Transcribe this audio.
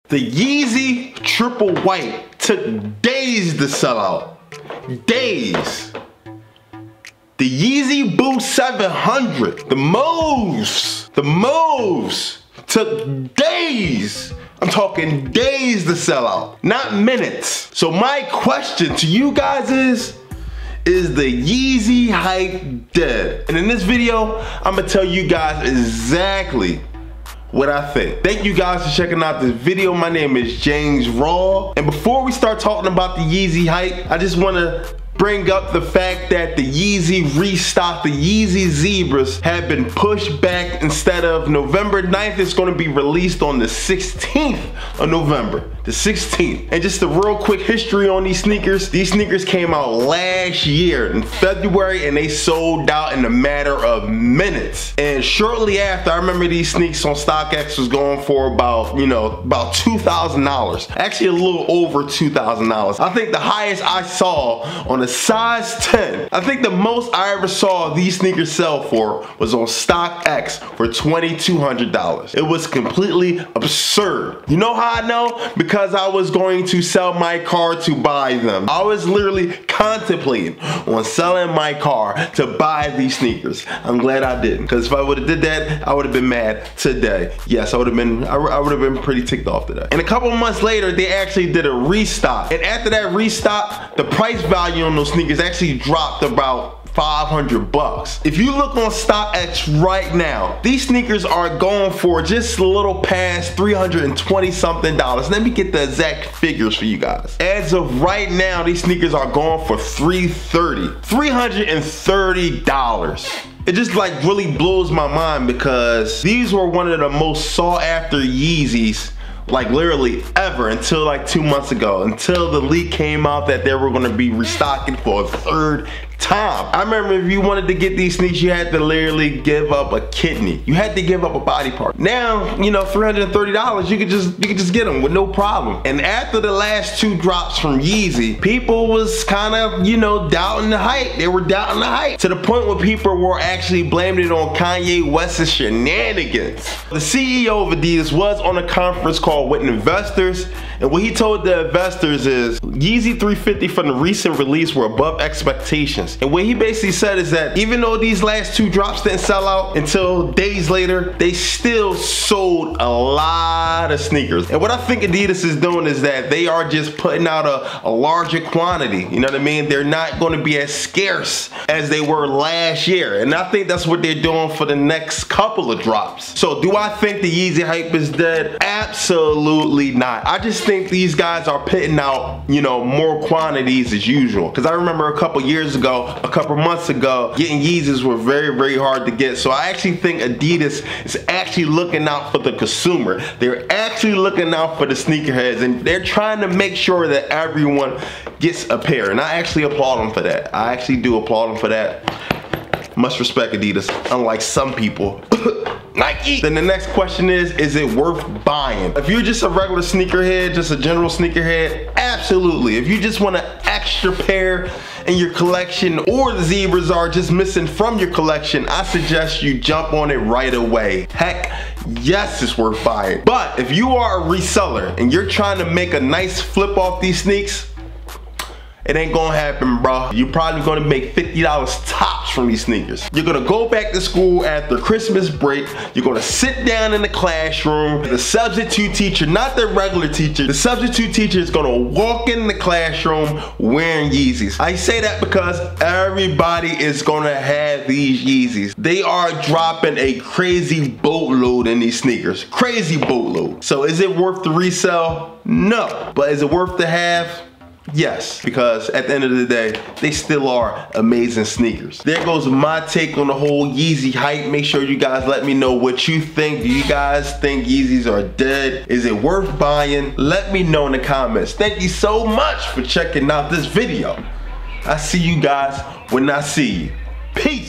The Yeezy Triple White took days to sell out. Days. The Yeezy Boost 700, the moves took days. I'm talking days to sell out, not minutes. So my question to you guys is the Yeezy hype dead? And in this video, I'm gonna tell you guys exactly what I think. Thank you guys for checking out this video. My name is James Raw. And before we start talking about the Yeezy hype, I just wanna bring up the fact that the Yeezy restock, the Yeezy Zebras, have been pushed back. Instead of November 9th, it's gonna be released on the 16th of November, the 16th. And just a real quick history on these sneakers came out last year in February and they sold out in a matter of minutes. And shortly after, I remember these sneaks on StockX was going for about $2,000. Actually a little over $2,000. I think the highest I saw on a size 10, I think the most I ever saw these sneakers sell for was on StockX for $2,200. It was completely absurd. You know how I know? Because I was going to sell my car to buy them. I was literally contemplating on selling my car to buy these sneakers. I'm glad I didn't, because if I would have did that, I would have been mad today. Yes, I would have been pretty ticked off today. And a couple months later, they actually did a restock. And after that restock, the price value on those sneakers actually dropped about 500 bucks. If you look on StockX right now, these sneakers are going for just a little past $320 something. Let me get the exact figures for you guys. As of right now, these sneakers are going for $330. It just like really blows my mind because these were one of the most sought after Yeezys like literally ever until like 2 months ago, until the leak came out that they were gonna be restocking for a third time. I remember if you wanted to get these sneakers, you had to literally give up a kidney. You had to give up a body part. Now, you know, $330, you could just get them with no problem. And after the last two drops from Yeezy, people was kind of, you know, doubting the hype. They were doubting the hype to the point where people were actually blaming it on Kanye West's shenanigans. The CEO of Adidas was on a conference call with investors, and what he told the investors is Yeezy 350 from the recent release were above expectations. And what he basically said is that even though these last two drops didn't sell out until days later, they still sold a lot of sneakers. And what I think Adidas is doing is that they are just putting out a larger quantity. You know what I mean? They're not going to be as scarce as they were last year. And I think that's what they're doing for the next couple of drops. So do I think the Yeezy hype is dead? Absolutely not. I just think these guys are putting out, you know, more quantities as usual. Because I remember a couple years ago, a couple months ago, getting Yeezys were very, very hard to get. So I actually think Adidas is actually looking out for the consumer. They're actually looking out for the sneakerheads, and they're trying to make sure that everyone gets a pair. And I actually applaud them for that. I actually do applaud them for that. Much respect, Adidas, unlike some people. Nike. Then the next question is it worth buying? If you're just a regular sneakerhead, just a general sneakerhead, absolutely. If you just want an extra pair in your collection, or the Zebras are just missing from your collection, I suggest you jump on it right away. Heck, yes, it's worth buying. But if you are a reseller and you're trying to make a nice flip off these sneaks, it ain't gonna happen, bro. You're probably gonna make $50 tops from these sneakers. You're gonna go back to school after Christmas break. You're gonna sit down in the classroom. The substitute teacher, not the regular teacher, the substitute teacher is gonna walk in the classroom wearing Yeezys. I say that because everybody is gonna have these Yeezys. They are dropping a crazy boatload in these sneakers. Crazy boatload. So is it worth the resell? No. But is it worth the have? Yes, because at the end of the day, they still are amazing sneakers. There goes my take on the whole Yeezy hype. Make sure you guys let me know what you think. Do you guys think Yeezys are dead? Is it worth buying? Let me know in the comments. Thank you so much for checking out this video. I see you guys when I see you. Peace.